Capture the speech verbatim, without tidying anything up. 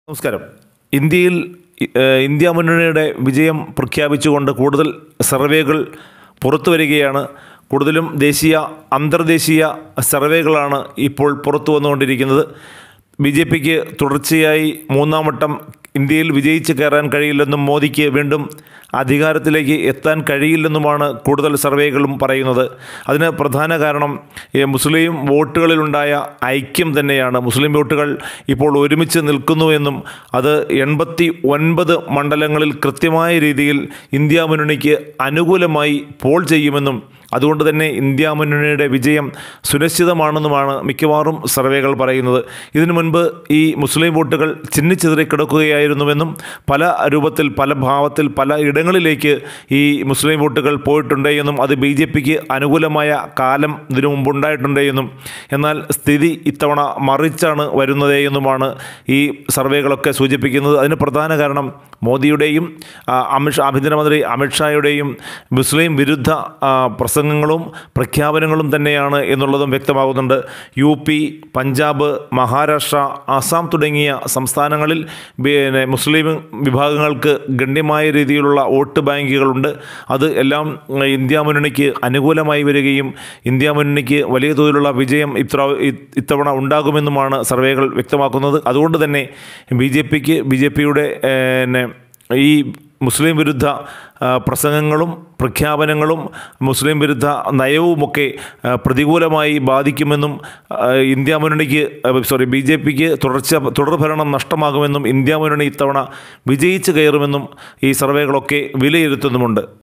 നമസ്കാരം. ഇന്ത്യയിൽ ഇന്ത്യ മുന്നണിയുടെ വിജയം പ്രഖ്യാപിച്ചുകൊണ്ട് കൂടുതൽ സർവേകൾ പുറത്തു വരികയാണ്. കൂടുതലും ദേശീയ അന്തർദേശീയ സർവേകളാണ് ഇപ്പോൾ പുറത്തു വന്നുകൊണ്ടിരിക്കുന്നത്. ബി ജെ പിക്ക് തുടർച്ചയായി മൂന്നാം വട്ടം ഇന്ത്യയിൽ വിജയിച്ച് കയറാൻ കഴിയില്ലെന്നും മോദിക്ക് വീണ്ടും അധികാരത്തിലേക്ക് എത്താൻ കഴിയില്ലെന്നുമാണ് കൂടുതൽ സർവേകളും പറയുന്നത്. അതിന് പ്രധാന കാരണം മുസ്ലിം വോട്ടുകളിലുണ്ടായ ഐക്യം തന്നെയാണ്. മുസ്ലിം വോട്ടുകൾ ഇപ്പോൾ ഒരുമിച്ച് നിൽക്കുന്നു എന്നും അത് എൺപത്തി ഒൻപത് മണ്ഡലങ്ങളിൽ കൃത്യമായ രീതിയിൽ ഇന്ത്യ മുന്നണിക്ക് അനുകൂലമായി പോൾ ചെയ്യുമെന്നും അതുകൊണ്ട് തന്നെ ഇന്ത്യ മുന്നണിയുടെ വിജയം സുനിശ്ചിതമാണെന്നുമാണ് മിക്കവാറും സർവേകൾ പറയുന്നത്. ഇതിനു മുൻപ് ഈ മുസ്ലിം വോട്ടുകൾ ചിന്നിച്ചിതറി കിടക്കുകയായിരുന്നുവെന്നും പല രൂപത്തിൽ പല ഭാവത്തിൽ പല ഇടങ്ങളിലേക്ക് ഈ മുസ്ലിം വോട്ടുകൾ പോയിട്ടുണ്ട് എന്നും അത് ബി ജെ പിക്ക് അനുകൂലമായ കാലം ഇതിനു മുമ്പുണ്ടായിട്ടുണ്ട് എന്നും എന്നാൽ സ്ഥിതി ഇത്തവണ മറിച്ചാണ് വരുന്നത് എന്നുമാണ് ഈ സർവേകളൊക്കെ സൂചിപ്പിക്കുന്നത്. അതിന് പ്രധാന കാരണം മോദിയുടെയും അമിത് ആഭ്യന്തരമന്ത്രി അമിത്ഷായുടെയും മുസ്ലിം വിരുദ്ധ പ്രസംഗങ്ങളും പ്രഖ്യാപനങ്ങളും തന്നെയാണ് എന്നുള്ളതും വ്യക്തമാകുന്നുണ്ട്. യു പി, പഞ്ചാബ്, മഹാരാഷ്ട്ര, ആസാം തുടങ്ങിയ സംസ്ഥാനങ്ങളിൽ പിന്നെ മുസ്ലിം വിഭാഗങ്ങൾക്ക് ഗണ്യമായ രീതിയിലുള്ള വോട്ട് ബാങ്കുകളുണ്ട്. അത് എല്ലാം ഇന്ത്യ മുന്നണിക്ക് അനുകൂലമായി വരികയും ഇന്ത്യ മുന്നണിക്ക് വലിയ തോതിലുള്ള വിജയം ഇത്ര ഇത്തവണ ഉണ്ടാകുമെന്നുമാണ് സർവേകൾ വ്യക്തമാക്കുന്നത്. അതുകൊണ്ട് തന്നെ ബി ജെ പിക്ക് ബി ജെ പിയുടെ ഈ മുസ്ലിം വിരുദ്ധ പ്രസംഗങ്ങളും പ്രഖ്യാപനങ്ങളും മുസ്ലിം വിരുദ്ധ നയവുമൊക്കെ പ്രതികൂലമായി ബാധിക്കുമെന്നും ഇന്ത്യ മുന്നണിക്ക് സോറി ബി ജെ പിക്ക് തുടർച്ച തുടർഭരണം നഷ്ടമാകുമെന്നും ഇന്ത്യ മുന്നണി ഇത്തവണ വിജയിച്ച് കയറുമെന്നും ഈ സർവേകളൊക്കെ വിലയിരുത്തുന്നുമുണ്ട്.